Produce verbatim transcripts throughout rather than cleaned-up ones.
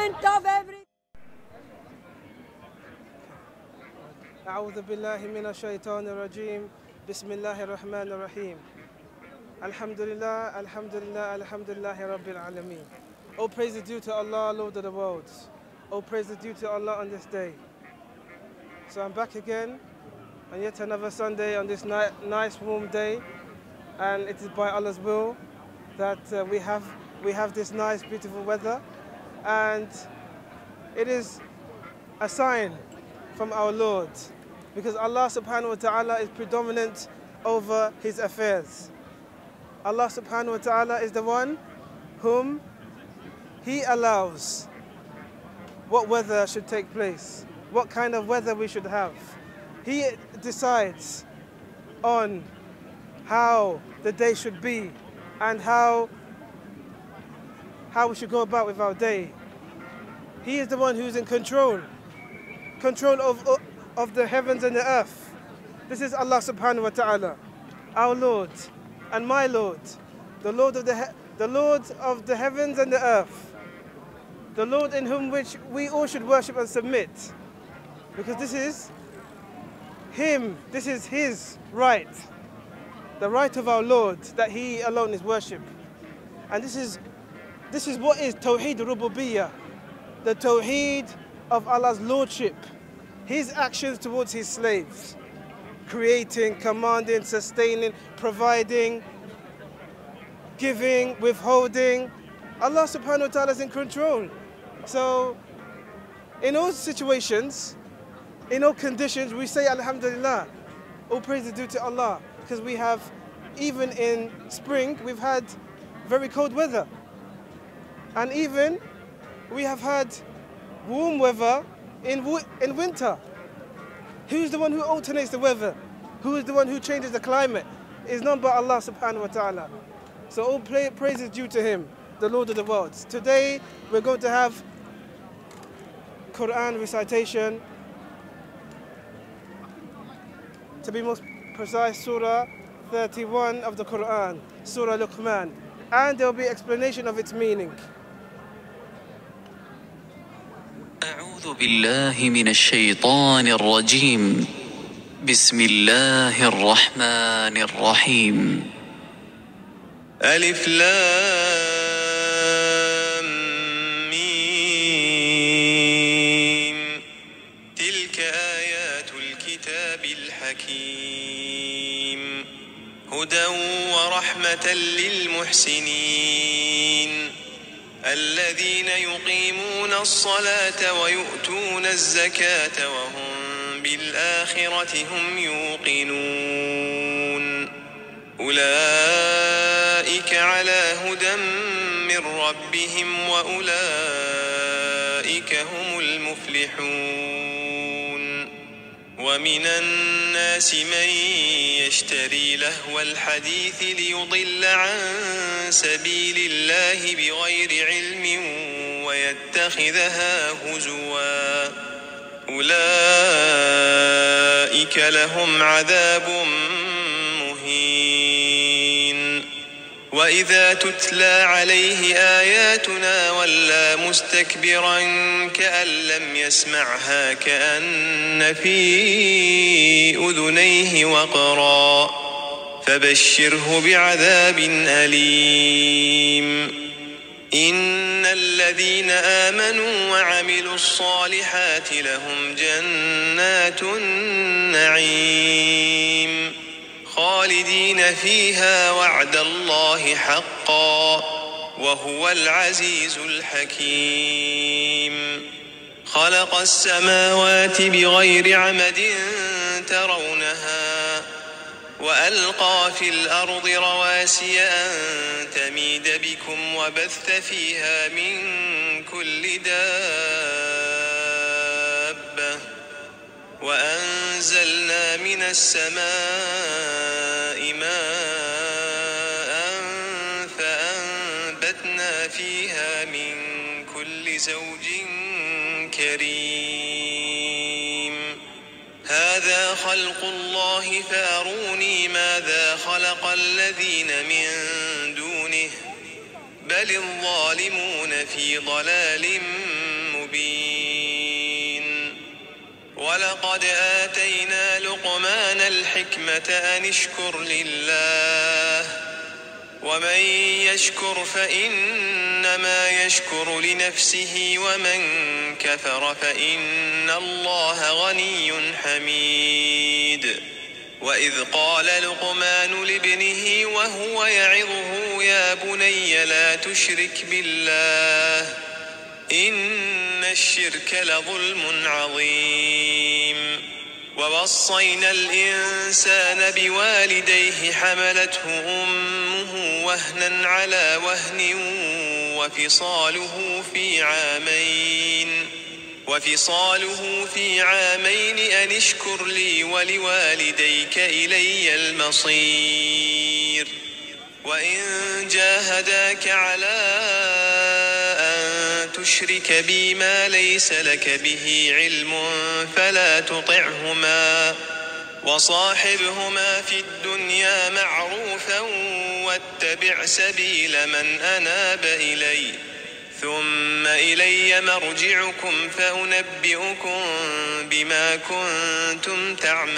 fulfillment of every. أعوذ بالله من الشيطان الرجيم بسم الله الرحمن الرحيم الحمد لله الحمد لله الحمد لله رب العالمين. All praise is due to Allah, Lord of the worlds. All praise is due to Allah on this day. So I'm back again on yet another Sunday on this ni nice warm day, and it is by Allah's will that uh, we have we have this nice beautiful weather, and it is a sign from our Lord, because Allah subhanahu wa ta'ala is predominant over his affairs. Allah subhanahu wa ta'ala is the one whom he allows what weather should take place, what kind of weather we should have. He decides on how the day should be and how, how we should go about with our day. He is the one who's in control, control of, of the heavens and the earth. This is Allah subhanahu wa ta'ala, our Lord and my Lord, the Lord of the, the Lord of the heavens and the earth, the Lord in whom which we all should worship and submit, because this is Him, this is His right, the right of our Lord, that He alone is worship. And this is, this is what is Tawheed Rububiyyah, the Tawheed of Allah's Lordship, His actions towards His slaves, creating, commanding, sustaining, providing, giving, withholding. Allah subhanahu wa ta'ala is in control. So in all situations, in all conditions, we say Alhamdulillah. All praise is due to Allah, because we have, even in spring, we've had very cold weather. And even we have had warm weather in, in winter. Who's the one who alternates the weather? Who is the one who changes the climate? It's none but Allah subhanahu wa ta'ala. So all praise is due to Him, the Lord of the worlds. Today we're going to have Quran recitation. To be most precise, Surah thirty-one of the Quran, Surah Luqman. And there will be explanation of its meaning. أعوذ بالله من الشيطان الرجيم بسم الله الرحمن الرحيم ألف لام ميم تلك آيات الكتاب الحكيم هدى ورحمة للمحسنين الذين يقيمون الصلاة ويؤتون الزكاة وهم بالآخرة هم يوقنون أولئك على هدى من ربهم وأولئك هم المفلحون ومن الناس من يشتري لهو الحديث ليضل عن سبيل الله بغير علم ويتخذها هزوا أولئك لهم عذاب مهين وإذا تتلى عليه آياتنا ولى مستكبرا كأن لم يسمعها كأن في أذنيه وقرا فبشره بعذاب أليم إن الذين آمنوا وعملوا الصالحات لهم جنات النعيم خالدين فيها وعد الله حقا وهو العزيز الحكيم خلق السماوات بغير عمد ترونها وألقى في الأرض رواسي أن تميد بكم وبث فيها من كل دابة وأنزلنا من السماء ماء فأنبتنا فيها من كل زوج كريم هذا خلق الله فأروني ماذا خلق الذين من دونه بل الظالمون في ضلال المبين ولقد آتينا لقمان الحكمة أن اشكر لله ومن يشكر فإنما يشكر لنفسه ومن كفر فإن الله غني حميد وإذ قال لقمان لابنه وهو يعظه يا بني لا تشرك بالله إن الشرك لظلم عظيم ووصينا الإنسان بوالديه حملته أمه وهنا على وهن وفصاله في عامين وفصاله في عامين أن اشكر لي ولوالديك إلي المصير وإن جاهداك على أن تشرك بي ما ليس لك به علم فلا تطعهما وصاحبهما في الدنيا معروفا واتبع سبيل من أناب إلي ثم إلي مرجعكم فأنبئكم بما كنتم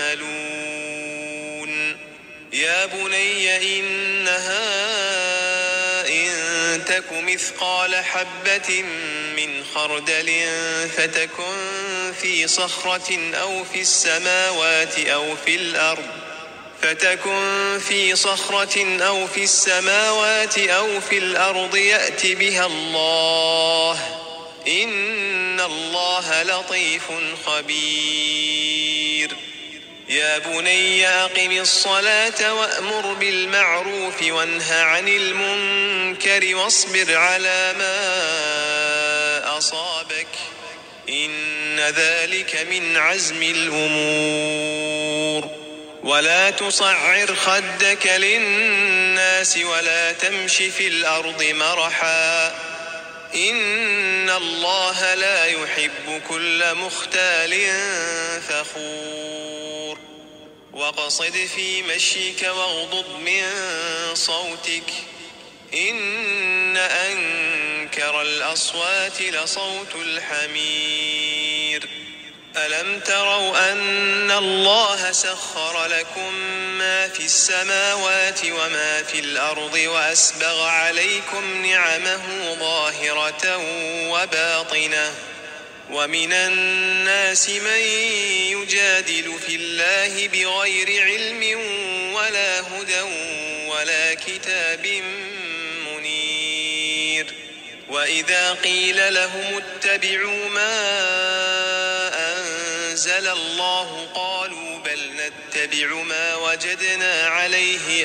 تعملون يا بني إنها إن تك مثقال حبة من خردل فتكن في صخرة أو في السماوات أو في الأرض فتكن في صخرة أو في السماوات أو في الأرض يأت بها الله إن الله لطيف خبير يا بني أقم الصلاة وأمر بالمعروف وانه عن المنكر واصبر على ما أصابك إن ذلك من عزم الأمور ولا تصعر خدك للناس ولا تمش في الأرض مرحا إن الله لا يحب كل مختال فخور واقصد في مشيك واغضض من صوتك إن أنكر الأصوات لصوت الحمير ألم تروا أن الله سخر لكم ما في السماوات وما في الأرض وأسبغ عليكم نعمه ظاهرة وباطنة ومن الناس من يجادل في الله بغير علم ولا هدى ولا كتاب منير وإذا قيل لهم اتبعوا ما أنزل الله قالوا بل نتبع ما وجدنا عليه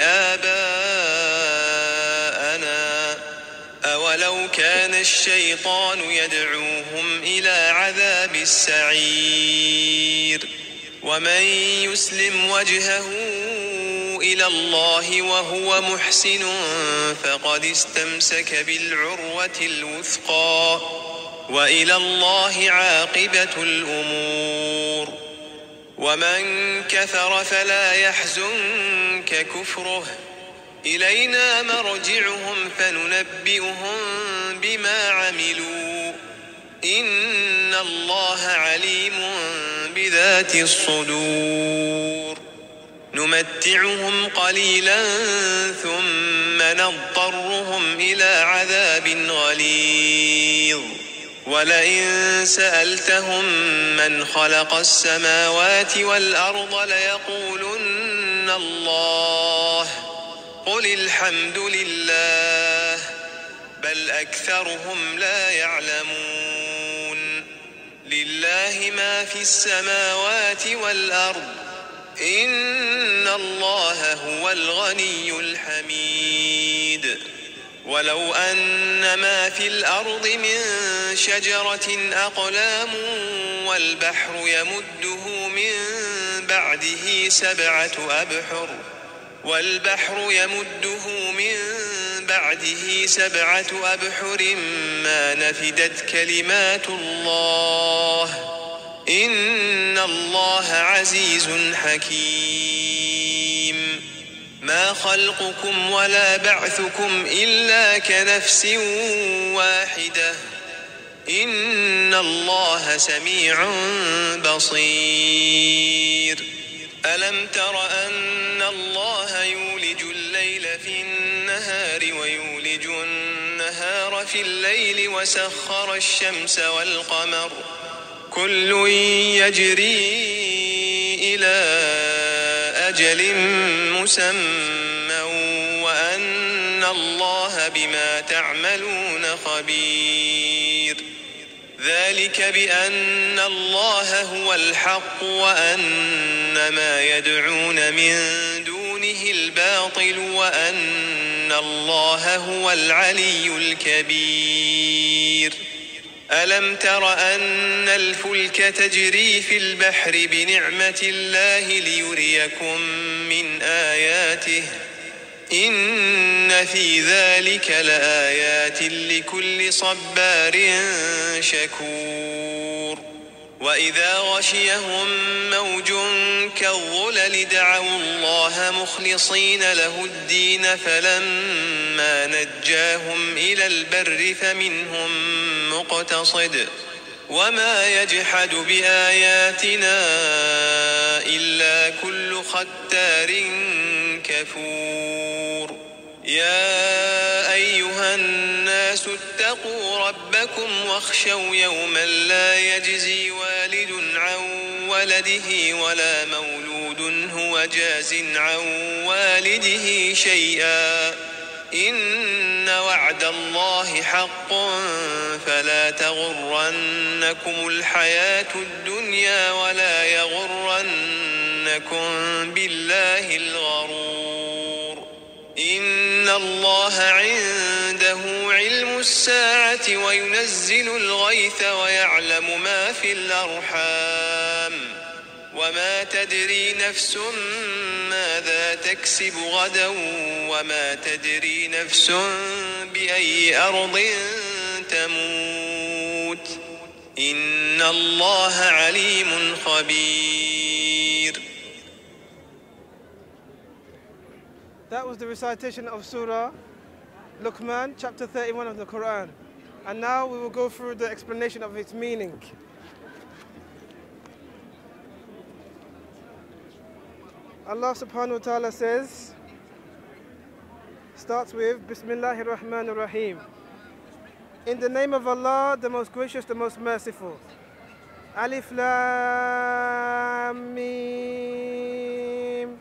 آباءنا أولو كان الشيطان يدعوهم إلى عذاب السعير ومن يسلم وجهه إلى الله وهو محسن فقد استمسك بالعروة الوثقى وإلى الله عاقبة الأمور ومن كفر فلا يحزنك كفره إلينا مرجعهم فننبئهم بما عملوا إن الله عليم بذات الصدور نمتعهم قليلا ثم نضطرهم إلى عذاب غليظ ولئن سألتهم من خلق السماوات والأرض ليقولن الله قل الحمد لله بل أكثرهم لا يعلمون لله ما في السماوات والأرض إن الله هو الغني الحميد ولو أن ما في الأرض من شجرة أقلام والبحر يمده من بعده سبعة أبحر والبحر يمده من بعده سبعة أبحر ما نفدت كلمات الله إن الله عزيز حكيم ما خلقكم ولا بعثكم إلا كنفس واحدة إن الله سميع بصير ألم تر أن الله يولج الليل في النهار ويولج النهار في الليل وسخر الشمس والقمر كل يجري إلى أجل مسمى وأن الله بما تعملون خبير ذلك بأن الله هو الحق وأن ما يدعون من دونه الباطل وأن الله هو العلي الكبير ألم تر أن الفلك تجري في البحر بنعمة الله ليريكم من آياته إن في ذلك لآيات لكل صبار شكور وإذا غشيهم موج كالظلل دعوا الله مخلصين له الدين فلما نجاهم إلى البر فمنهم مقتصد وما يجحد بآياتنا إلا كل ختار كفور يا أيها الناس اتقوا ربكم واخشوا يوما لا يجزي والد عن ولده ولا مولود هو جاز عن والده شيئا إن وعد الله حق فلا تغرنكم الحياة الدنيا ولا يغرنكم بالله الغرور إن الله عنده علم الساعة وينزل الغيث ويعلم ما في الأرحام وما تدري نفس ماذا تكسب غدا وما تدري نفس بأي أرض تموت إن الله عليم خبير. That was the recitation of Surah Luqman, chapter thirty-one of the Quran. And now we will go through the explanation of its meaning. Allah subhanahu wa ta'ala says, starts with Bismillahir Rahmanir Rahim. In the name of Allah, the most gracious, the most merciful. Alif Lam Mim.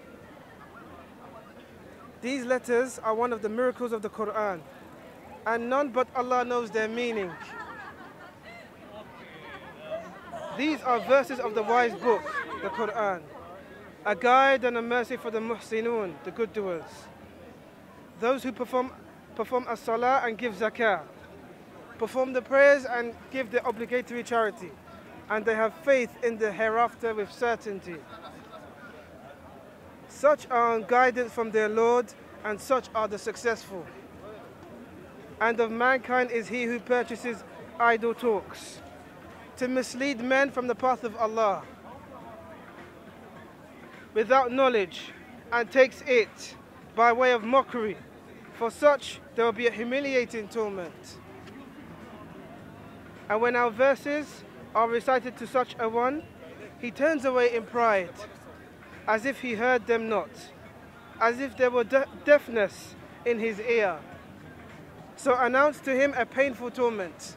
These letters are one of the miracles of the Quran, and none but Allah knows their meaning. These are verses of the wise book, the Quran, a guide and a mercy for the muhsinun, the good doers, those who perform perform as-salah and give zakah, perform the prayers and give the obligatory charity, and they have faith in the hereafter with certainty. Such are on guidance from their Lord, and such are the successful. And of mankind is he who purchases idle talks, to mislead men from the path of Allah, without knowledge, and takes it by way of mockery. For such there will be a humiliating torment. And when our verses are recited to such a one, he turns away in pride, as if he heard them not, as if there were de deafness in his ear. So announce to him a painful torment.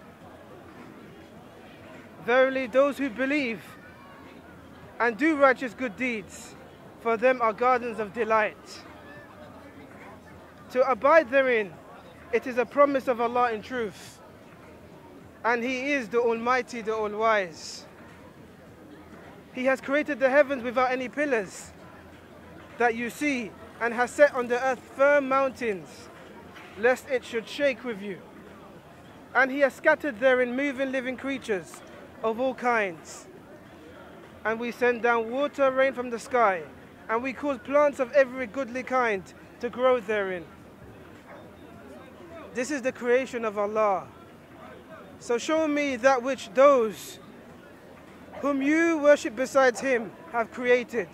Verily, those who believe and do righteous good deeds, for them are gardens of delight. To abide therein, it is a promise of Allah in truth. And He is the Almighty, the All-Wise. He has created the heavens without any pillars that you see, and has set on the earth firm mountains, lest it should shake with you. And He has scattered therein moving living creatures of all kinds. And we send down water, rain from the sky, and we cause plants of every goodly kind to grow therein. This is the creation of Allah. So show me that which those whom you worship besides Him have created.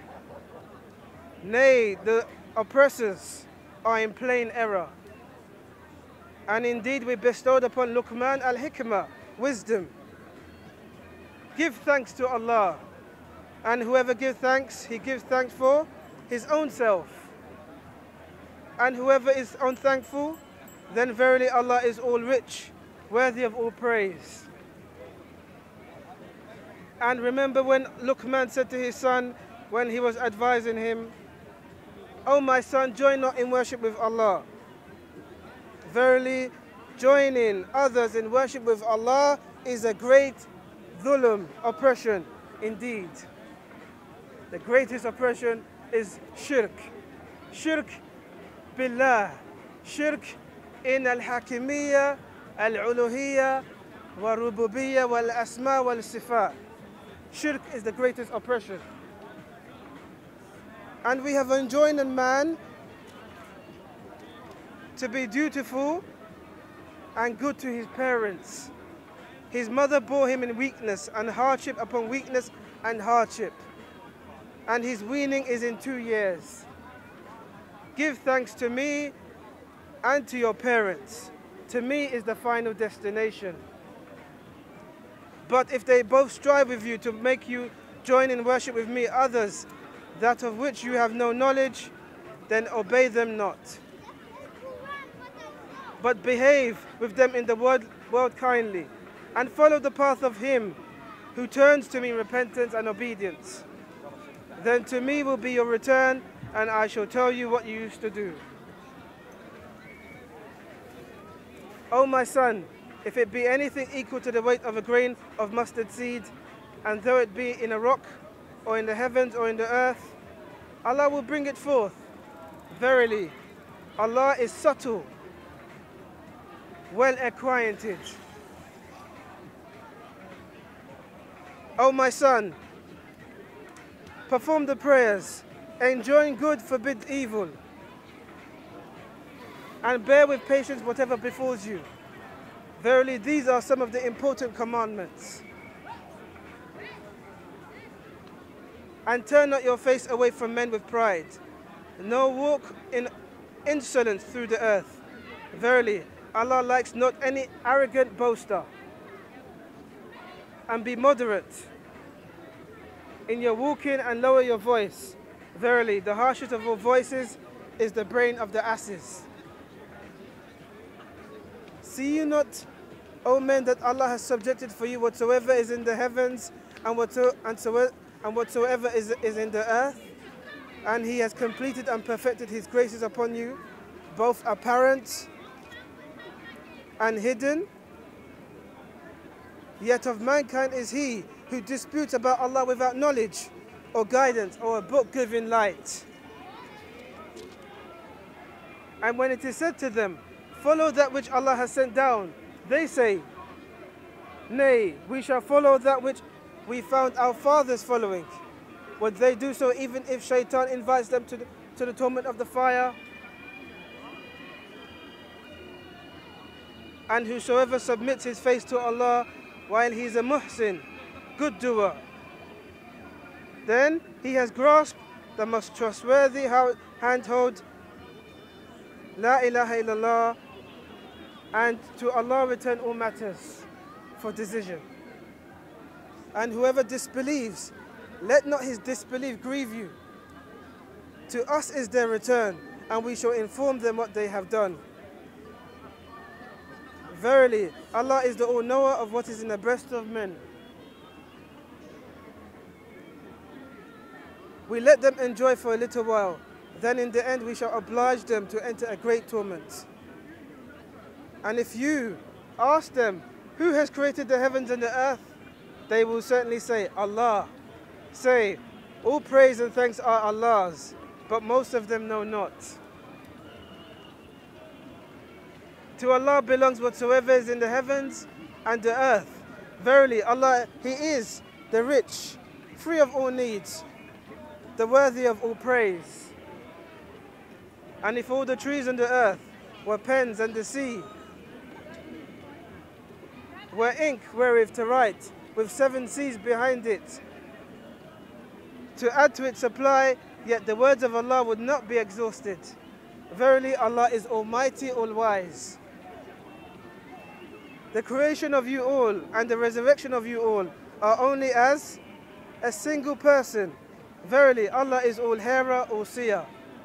Nay, the oppressors are in plain error. And indeed we bestowed upon Luqman al-Hikmah wisdom. Give thanks to Allah. And whoever gives thanks, he gives thanks for his own self. And whoever is unthankful, then verily Allah is all rich, worthy of all praise. And remember when Luqman said to his son, when he was advising him, "O my son, join not in worship with Allah. Verily, joining others in worship with Allah is a great dhulm, oppression indeed." The greatest oppression is shirk. Shirk billah. Shirk in al-hakimiyya, al-uluhiyya, wa-rububiyya, wal-asma, wal-sifat. Shirk is the greatest oppression. And we have enjoined a man to be dutiful and good to his parents. His mother bore him in weakness and hardship upon weakness and hardship. And his weaning is in two years. Give thanks to me and to your parents. To me is the final destination. But if they both strive with you to make you join in worship with me others, that of which you have no knowledge, then obey them not. But behave with them in the world, world kindly, and follow the path of him who turns to me in repentance and obedience. Then to me will be your return, and I shall tell you what you used to do. O my son, if it be anything equal to the weight of a grain of mustard seed, and though it be in a rock, or in the heavens, or in the earth, Allah will bring it forth. Verily, Allah is subtle, well acquainted. O my son, perform the prayers, enjoin good, forbid evil, and bear with patience whatever befalls you. Verily, these are some of the important commandments. And turn not your face away from men with pride, nor walk in insolence through the earth. Verily, Allah likes not any arrogant boaster. And be moderate in your walking and lower your voice. Verily, the harshest of all voices is the brain of the asses. See you not, O men, that Allah has subjected for you whatsoever is in the heavens and whatsoever, and so, and whatsoever is, is in the earth? And he has completed and perfected his graces upon you, both apparent and hidden. Yet of mankind is he who disputes about Allah without knowledge or guidance or a book giving light. And when it is said to them, follow that which Allah has sent down, they say, nay, we shall follow that which we found our fathers following. Would they do so even if shaitan invites them to the, to the torment of the fire? And whosoever submits his face to Allah while he is a muhsin, good doer, then he has grasped the most trustworthy handhold, La ilaha illallah, and to Allah return all matters for decision. And whoever disbelieves, let not his disbelief grieve you. To us is their return, and we shall inform them what they have done. Verily, Allah is the all-knower of what is in the breast of men. We let them enjoy for a little while, then in the end we shall oblige them to enter a great torment. And if you ask them, who has created the heavens and the earth? They will certainly say, Allah. Say, all praise and thanks are Allah's, but most of them know not. To Allah belongs whatsoever is in the heavens and the earth. Verily, Allah, He is the rich, free of all needs, the worthy of all praise. And if all the trees on the earth were pens and the sea were ink wherewith to write, with seven seas behind it, to add to its supply, yet the words of Allah would not be exhausted. Verily, Allah is Almighty, All-Wise. The creation of you all and the resurrection of you all are only as a single person. Verily, Allah is all-hearer, all-seer.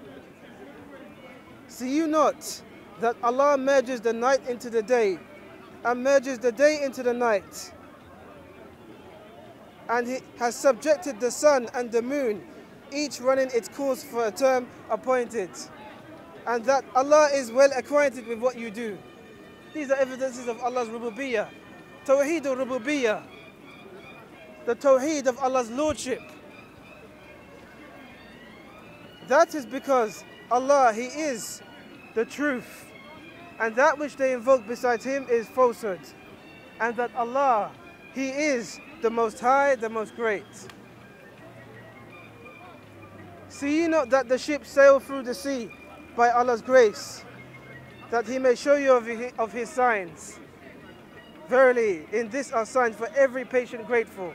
See you not that Allah merges the night into the day and merges the day into the night, and He has subjected the sun and the moon, each running its course for a term appointed, and that Allah is well acquainted with what you do. These are evidences of Allah's rububiyyah, Tawheed al-Rububiyyah, the Tawheed of Allah's Lordship. That is because Allah, He is the truth, and that which they invoke besides Him is falsehood, and that Allah, He is the Most High, the Most Great. See ye not that the ships sail through the sea by Allah's grace, that He may show you of His, of his signs? Verily, in this are signs for every patient grateful.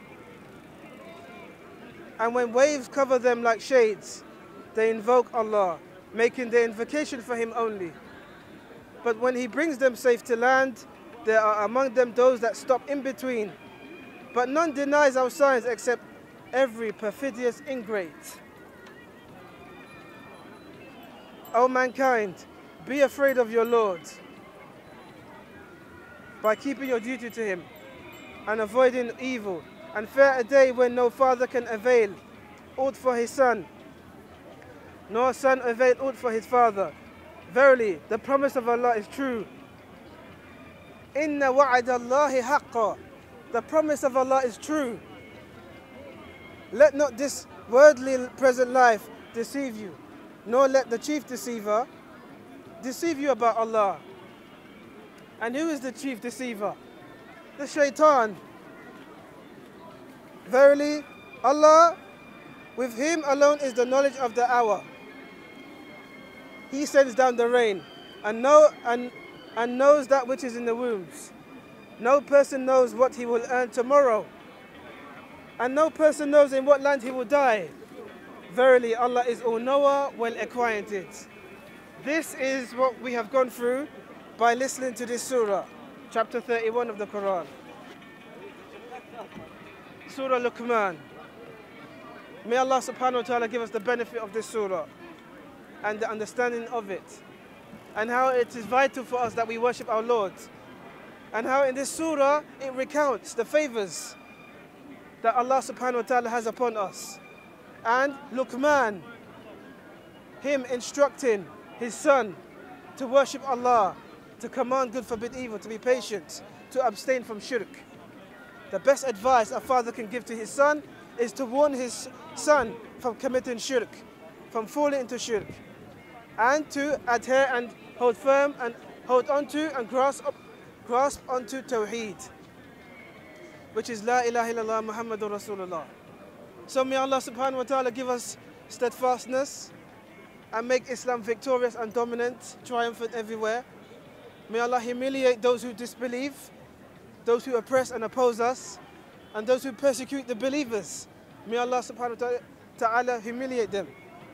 And when waves cover them like shades, they invoke Allah, making their invocation for Him only. But when He brings them safe to land, there are among them those that stop in between. But none denies our signs except every perfidious ingrate. O mankind, be afraid of your Lord by keeping your duty to Him and avoiding evil, and fear a day when no father can avail aught for his son, nor son avail aught for his father. Verily, the promise of Allah is true. Inna wa'ada Allahi haqqa. The promise of Allah is true. Let not this worldly present life deceive you, nor let the chief deceiver deceive you about Allah. And who is the chief deceiver? The shaitan. Verily, Allah, with Him alone is the knowledge of the hour. He sends down the rain and, know, and, and knows that which is in the wombs. No person knows what he will earn tomorrow, and no person knows in what land he will die. Verily, Allah is all-knower, well acquainted. This is what we have gone through by listening to this surah, chapter thirty-one of the Quran. Surah Luqman. May Allah subhanahu wa ta'ala give us the benefit of this surah and the understanding of it, and how it is vital for us that we worship our Lord, and how in this surah it recounts the favors that Allah subhanahu wa ta'ala has upon us. And Luqman, him instructing his son to worship Allah, to command good, forbid evil, to be patient, to abstain from shirk. The best advice a father can give to his son is to warn his son from committing shirk, from falling into shirk, and to adhere and hold firm and hold onto and grasp up, grasp onto Tawheed, which is La ilaha illallah Muhammadur Rasulullah. So may Allah subhanahu wa ta'ala give us steadfastness and make Islam victorious and dominant, triumphant everywhere. May Allah humiliate those who disbelieve, those who oppress and oppose us, and those who persecute the believers. May Allah subhanahu wa ta'ala humiliate them.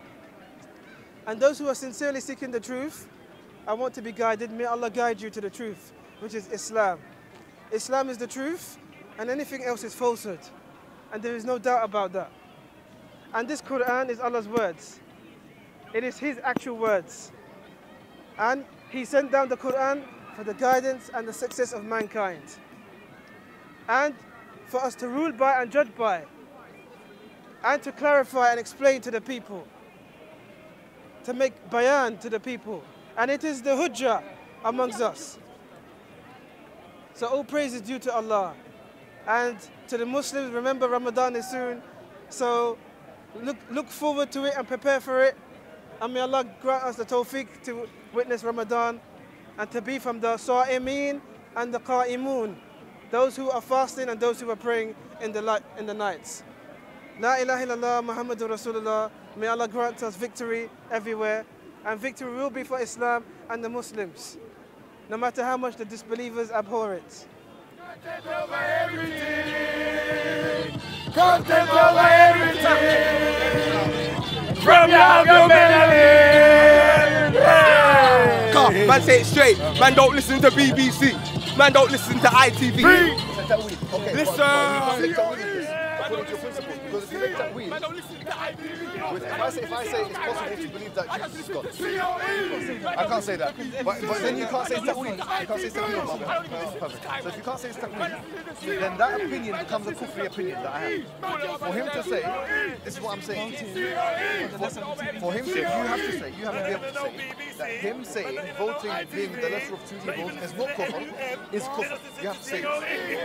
And those who are sincerely seeking the truth and want to be guided, may Allah guide you to the truth, which is Islam. Islam is the truth, and anything else is falsehood. And there is no doubt about that. And this Quran is Allah's words. It is His actual words. And He sent down the Quran for the guidance and the success of mankind, and for us to rule by and judge by, and to clarify and explain to the people, to make bayan to the people. And it is the hujjah amongst us. So all praise is due to Allah. And to the Muslims, remember Ramadan is soon, so look, look forward to it and prepare for it. And may Allah grant us the tawfiq to witness Ramadan and to be from the Sa'imeen and the Qa'imun, those who are fasting and those who are praying in the, light, in the nights. La ilaha illallah Muhammadur Rasulullah. May Allah grant us victory everywhere, and victory will be for Islam and the Muslims, no matter how much the disbelievers abhor it. Content over everything. Content over everything. From your government. Man say it straight. Man don't listen to B B C. Man don't listen to I T V. Okay, Listen. but, but you take weed according to your principles, because if you make that weed, Man don't listen to I T V. with, if I say if I say it's possible to believe that Jesus is God, I can't say that. But but then you can't say it's that weed. You can't say it's that weed. Perfect. So if you can't say it's that weed, then that opinion becomes a kufri opinion that I have. For him to say, this is what I'm saying. For, for him to, you have to say, you have to be able to say that him saying voting being the lesser of two evils is not kufr, is kufr. You have to say this.